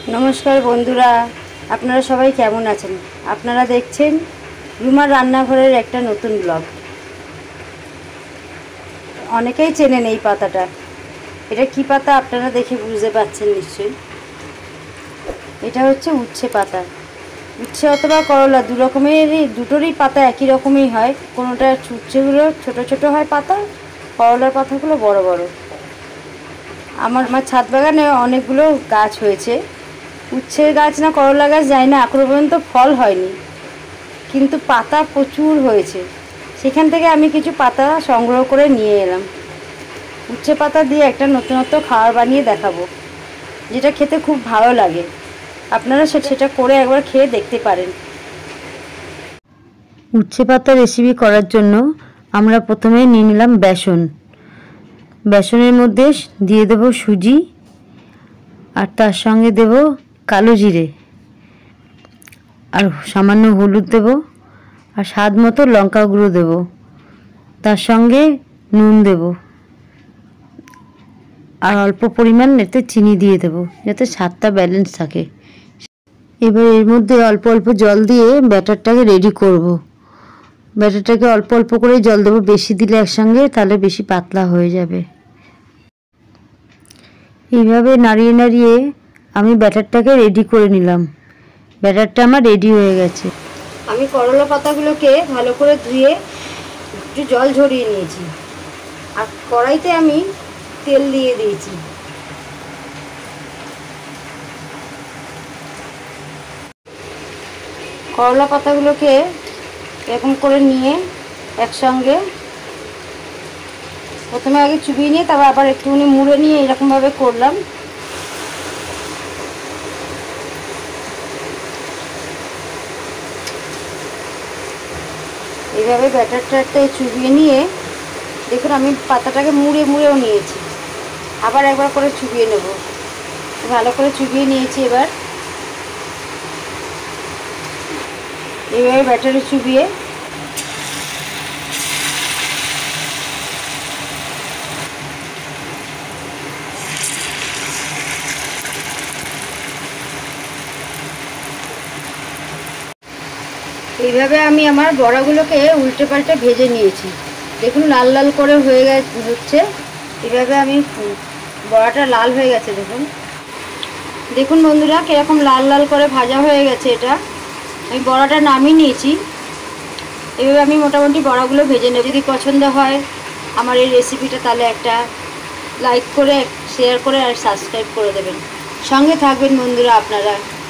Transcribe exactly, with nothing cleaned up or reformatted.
नमस्कार बंधुरा आपनारा सबाई केमन आছেন। आपनारा देखছেন রুমার রান্নাঘরের একটা নতুন ব্লগ। অনেকেই চেনেন এই পাতাটা। এটা কি পাতা আপনারা দেখে বুঝতে পারছেন নিশ্চয়ই। এটা হচ্ছে উচ্ছে পাতা। উচ্ছে অথবা করলা দু রকমেরই দুটোরই পাতা একই রকমই হয়। কোনোটা উচ্ছেগুলো ছোট ছোট হয় পাতা, করলার পাতাগুলো বড় বড়। আমার আমার ছাদ বাগানে অনেকগুলো গাছ হয়েছে। উচ্ছের গাছ না করলা গাছ যায় না, এখনো পর্যন্ত ফল হয়নি, কিন্তু পাতা প্রচুর হয়েছে। সেখান থেকে আমি কিছু পাতা সংগ্রহ করে নিয়ে এলাম। উচ্ছে পাতা দিয়ে একটা নতুনত্ব খাবার বানিয়ে দেখাবো, যেটা খেতে খুব ভালো লাগে। আপনারা সেটা করে একবার খেয়ে দেখতে পারেন। উচ্ছে পাতা রেসিপি করার জন্য আমরা প্রথমে নিয়ে নিলাম বেসন। বেসনের মধ্যে দিয়ে দেব সুজি, আর তার সঙ্গে দেব কালো জিরে, আর সামান্য হলুদ দেব, আর স্বাদ মতো লঙ্কা গুঁড়ো দেব, তার সঙ্গে নুন দেব, আর অল্প পরিমাণ এতে চিনি দিয়ে দেব যাতে স্বাদটা ব্যালেন্স থাকে। এবার এর মধ্যে অল্প অল্প জল দিয়ে ব্যাটারটাকে রেডি করব। ব্যাটারটাকে অল্প অল্প করে জল দেব, বেশি দিলে একসঙ্গে তাহলে বেশি পাতলা হয়ে যাবে। এইভাবে নাড়িয়ে নাড়িয়ে আমি ব্যাটারটাকে রেডি করে নিলাম। ব্যাটারটা আমার রেডি হয়ে গেছে। আমি করলা পাতাগুলোকে ভালো করে ধুয়ে একটু জল ঝরিয়ে নিয়েছি, আর কড়াইতে আমি তেল দিয়ে দিয়েছি। করলা পাতাগুলোকে এরকম করে নিয়ে একসঙ্গে প্রথমে আগে চুবিয়ে নিয়ে তারপর আবার একটুখানি মুড়ে নিয়ে এরকমভাবে করলাম। এইভাবে ব্যাটারটাতে চুবিয়ে নিয়ে দেখুন আমি পাতাটাকে মুড়ে মুড়েও নিয়েছি, আবার একবার করে চুবিয়ে নেব। ভালো করে চুবিয়ে নিয়েছি। এবার এইভাবে ব্যাটারে চুবিয়ে এইভাবে আমি আমার বড়াগুলোকে উল্টে পাল্টে ভেজে নিয়েছি। দেখুন লাল লাল করে হয়ে গেছে হচ্ছে। এইভাবে আমি বড়াটা লাল হয়ে গেছে দেখুন। দেখুন বন্ধুরা কীরকম লাল লাল করে ভাজা হয়ে গেছে। এটা আমি বড়াটা নামিয়ে নিয়েছি। এইভাবে আমি মোটামুটি বড়াগুলো ভেজে নেব। যদি পছন্দ হয় আমার এই রেসিপিটা তাহলে একটা লাইক করে শেয়ার করে আর সাবস্ক্রাইব করে দেবেন। সঙ্গে থাকবেন বন্ধুরা আপনারা।